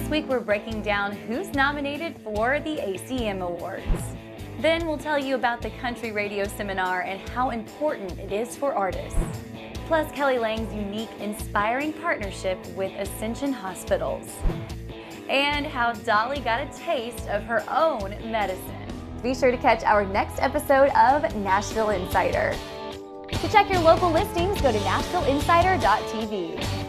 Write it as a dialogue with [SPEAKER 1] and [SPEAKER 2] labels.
[SPEAKER 1] week we're breaking down who's nominated for the ACM Awards. Then we'll tell you about the Country Radio Seminar and how important it is for artists. Plus Kelly Lang's unique, inspiring partnership with ASCENSION Hospitals. And how Dolly got a taste of her own medicine. Be sure to catch our next episode of Nashville Insider. To check your local listings, go to NashvilleInsider.tv.